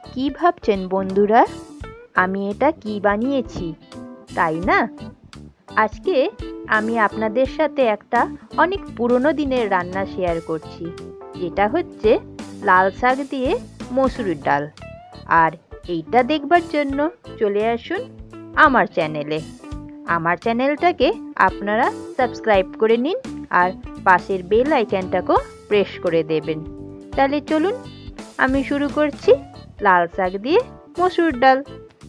কি ভাবছেন বন্ধুরা, আমি এটা কি বানিয়েছি, তাই না? আজকে আমি আপনাদের সাথে একটা অনেক পুরনো দিনের রান্না শেয়ার করছি, যেটা হচ্ছে লাল শাক দিয়ে মসুরির ডাল। আর এইটা দেখবার জন্য চলে আসুন আমার চ্যানেলে। আমার চ্যানেলটাকে আপনারা সাবস্ক্রাইব করে নিন আর পাশের বেল আইকনটাকেও প্রেস করে দেবেন। তাহলে চলুন আমি শুরু করছি লাল শাক দিয়ে মসুর ডাল।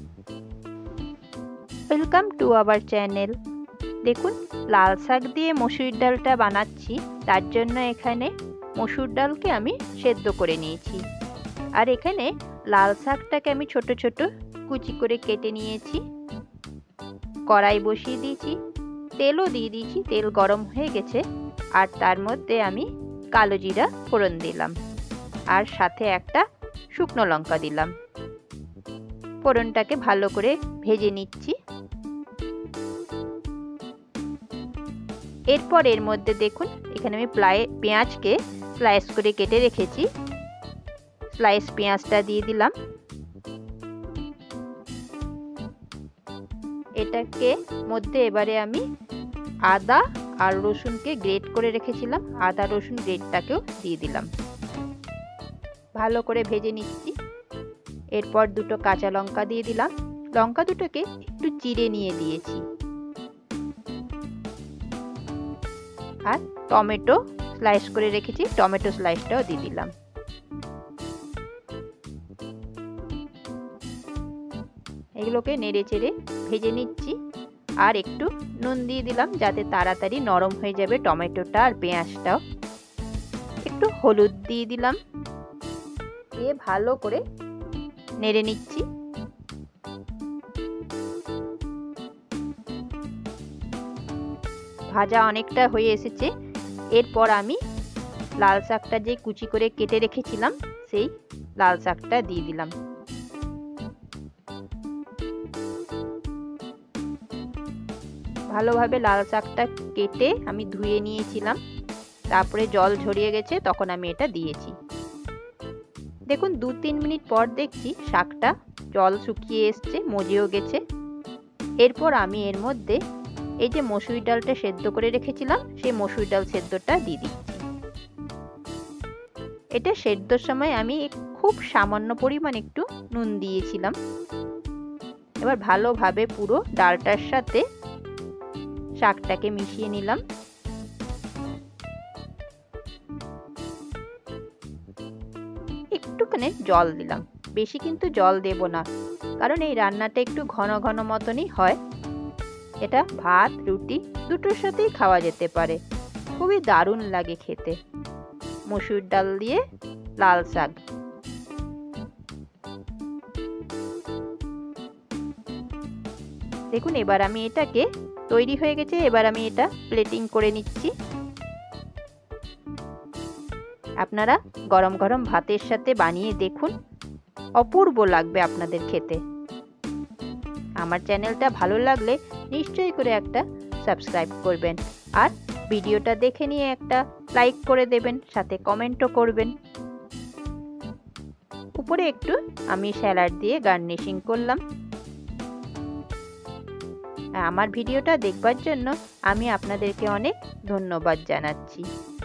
Welcome to our channel. দেখুন, লাল শাক দিয়ে মসুর ডালটা বানাচ্ছি, তার জন্য এখানে মসুর ডালকে আমি সেদ্ধ করে নিয়েছি। আর এখানে লাল শাকটাকে আমি ছোট ছোট কুচি করে কেটে নিয়েছি। কড়াই বসিয়ে দিয়েছি, তেলও দিয়ে দিয়েছি, তেল গরম হয়ে গেছে। আর তার মধ্যে আমি কালো জিরা ফোড়ন দিলাম, আর সাথে একটা শুকনো লঙ্কা দিলাম। ফোড়নটাকে ভালো করে ভেজে নিচ্ছি। এরপর এর মধ্যে দেখুন, এখানে আমি পেঁয়াজকে স্লাইস করে কেটে রেখেছি। স্লাইস পেঁয়াজটা দিয়ে দিলাম। এটাকে মধ্যে এবারে আমি আদা আর রসুনকে গ্রেট করে রেখেছিলাম, আদা রসুন গ্রেটটাকেও দিয়ে দিলাম। ভালো করে ভেজে নিচ্ছি। এরপর দুটো কাঁচা লঙ্কা দিয়ে দিলাম। লঙ্কা দুটোকে একটু চিড়ে নিয়ে দিয়েছি। আর টমেটো স্লাইস করে রেখেছি, টমেটো স্লাইসটাও দিয়ে দিলাম। এগুলোকে নেড়ে চেড়ে ভেজে নিচ্ছি। আর একটু নুন দিয়ে দিলাম, যাতে তাড়াতাড়ি নরম হয়ে যাবে টমেটোটা আর পেঁয়াজটাও। একটু হলুদ দিয়ে দিলাম, দিয়ে ভালো করে নেড়ে নিচ্ছি। ভাজা অনেকটা হয়ে এসেছে। এরপর আমি লাল শাকটা যে কুচি করে কেটে রেখেছিলাম, সেই লাল শাকটা দিয়ে দিলাম। ভালোভাবে লাল শাকটা কেটে আমি ধুয়ে নিয়েছিলাম, তারপরে জল ঝরিয়ে গেছে, তখন আমি এটা দিয়েছি। দেখুন, 2-3 মিনিট পর দেখছি শাকটা জল শুকিয়ে এসছে, মজেও গেছে। এরপর আমি এর মধ্যে এই যে মসুর ডালটা সেদ্ধ করে রেখেছিলাম, সেই মসুর ডাল সেদ্ধটা দিয়ে দিচ্ছি। এটা সেদ্ধর সময় আমি খুব সামান্য পরিমাণ একটু নুন দিয়েছিলাম। এবার ভালোভাবে পুরো ডালটার সাথে শাকটাকে মিশিয়ে নিলাম। একটুখানি জল দিলাম, বেশি কিন্তু জল দেব না, কারণ এই রান্নাটা একটু ঘন ঘন মতনই হয়। এটা ভাত রুটি দুটোর সাথেই খাওয়া যেতে পারে, খুবই দারুণ লাগে খেতে। মসুর ডাল দিয়ে লাল শাক। দেখুন, এবার আমি এটাকে তৈরি হয়ে গেছে। এবার আমি এটা প্লেটিং করে নিচ্ছি। আপনারা গরম গরম ভাতের সাথে বানিয়ে দেখুন, অপূর্ব লাগবে আপনাদের খেতে। আমার চ্যানেলটা ভালো লাগলে নিশ্চয়ই করে একটা সাবস্ক্রাইব করবেন, আর ভিডিওটা দেখে নিয়ে একটা লাইক করে দেবেন, সাথে কমেন্টও করবেন। উপরে একটু আমি স্যালাড দিয়ে গার্নিশিং করলাম। আমার ভিডিওটা দেখবার জন্য আমি আপনাদেরকে অনেক ধন্যবাদ জানাচ্ছি।